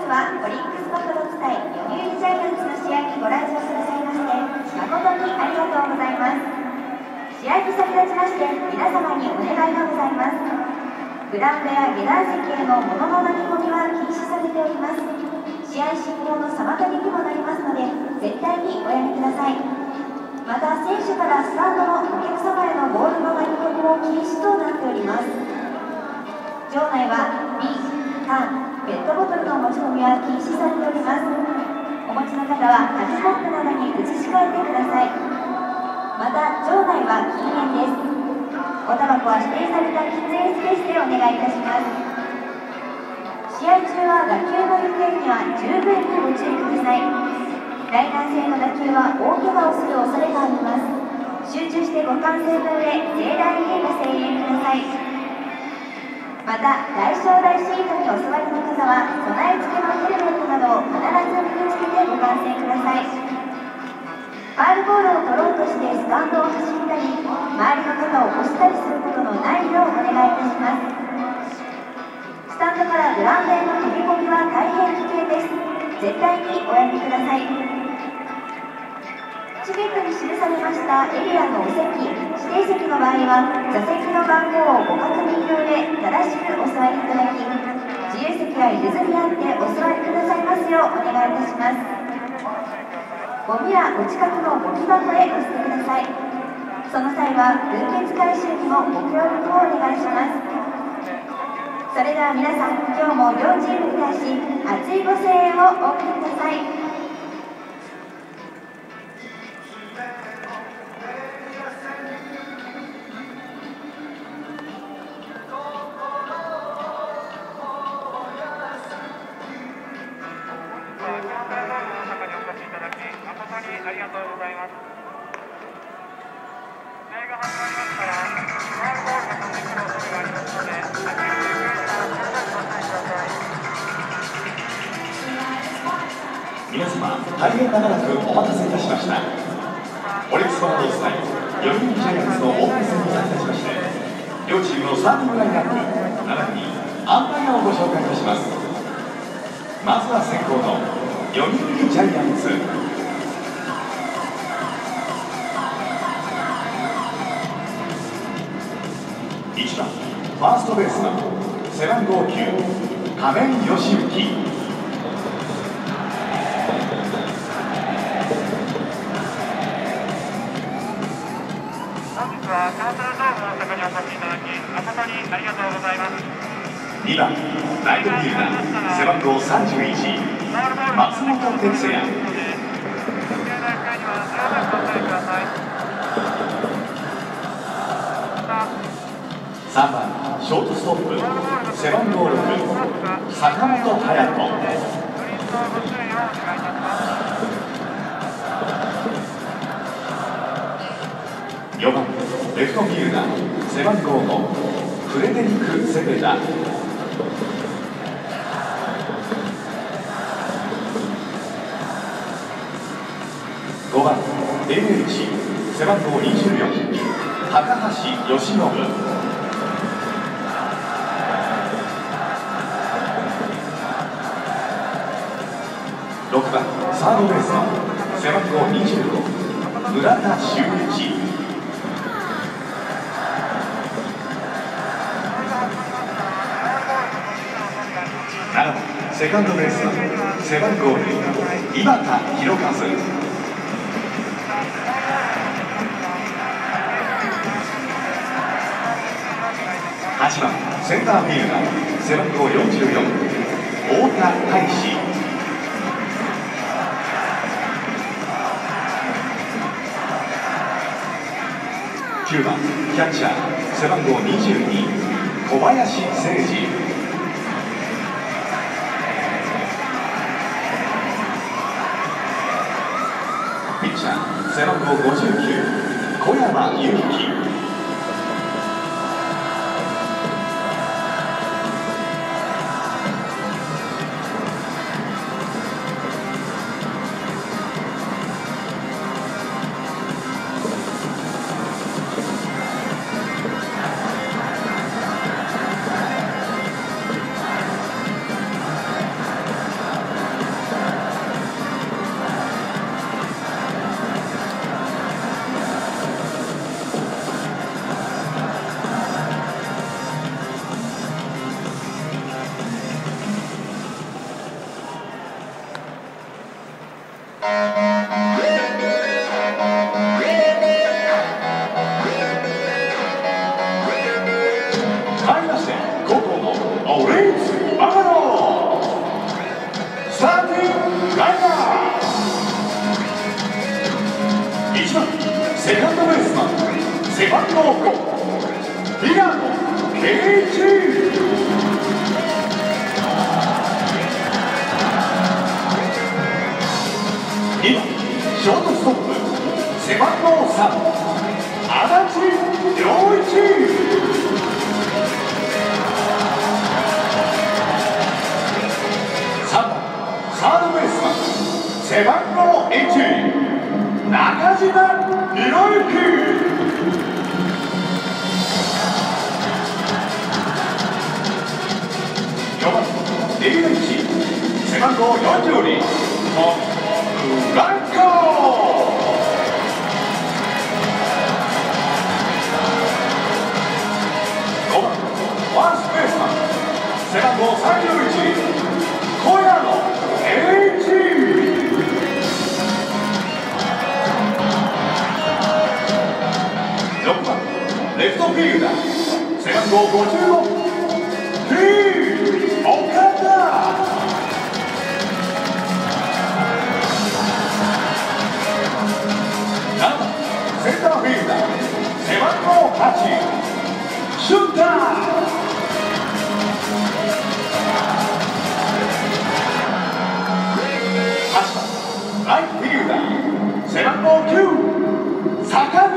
はオリックスバファローズ対読売ジャイアンツの試合にご来場くださいまして誠にありがとうございます。試合に先立ちまして皆様にお願いがございます。グラウンドや下段席への物の投げ込みは禁止されております。試合進行の妨げにもなりますので絶対におやめください。また選手からスタンドのお客様へのボールの投げ込みも禁止となっております。場内は瓶、缶、ペットボトルの持ち込みは禁止されております。お持ちの方は紙コップなどに移し替えてください。また場内は禁煙です。おタバコは指定された喫煙スペースでお願いいたします。試合中は打球の行方には十分にご注意ください。来難性の打球は大怪我をする恐れがあります。集中してご観戦の上、盛大にご声援ください。また、大小大シートにお座りの方は備え付けのヘルメットなどを必ず身につけてご観戦ください。ファウルボールを取ろうとしてスタンドを走ったり、周りの方を押したりすることのないようお願いいたします。スタンドからグラウンドへの飛び込みは大変危険です。絶対におやめください。チケットに記されましたエリアのお席、指定席の場合は座席の番号をご確認の上、正しくお座りいただき、自由席は譲り合ってお座りくださいますようお願いいたします。ゴミはお近くのゴミ箱へお捨てください。その際は分別回収にもご協力をお願いします。それでは皆さん、今日も両チームに対し熱いご声援をお送りください。 ありがとうございます。試合が始まりましたら、ファウルボールが飛んでくる恐れがありますので、投げる球からしっかりご注意ください。 皆様、大変長らくお待たせいたしました。オリックスバファローズ対読売ジャイアンツのオープン戦に先立ちまして、両チームのスターティングラインナップ、並びにアンパイアをご紹介いたします。まずは先攻の読売ジャイアンツ。1番ファーストベースマン背番号9亀井義行。 本日はカープルドーム大阪にお越しいただき誠にありがとうございます。 2番ライトフィールダー背番号31松本哲也。3番ショートストップ背番号6坂本勇人。4番レフトフィールダー背番号5フレデリック・セペダ。5番 DH 背番号24高橋由伸。6番サードベースマン背番号25村田修一。7番セカンドベースマン背番号2井端弘和。8番センターフィールダー背番号44太田大志。9番キャッチャー背番号22小林誠司。ピッチャー背番号59小山裕樹。 セカンドベースマン背番号5平野圭一。2番ショートストップ背番号3足立良一。3番サードベースマン背番号1中島博之。4番DH背番号42フランコ。5番ファーストベースマン背番号31小屋野圭一。6番レフトフィールダー背番号55岡田。7番センターフィールダー背番号8シューター。8番ライトフィールダー背番号9坂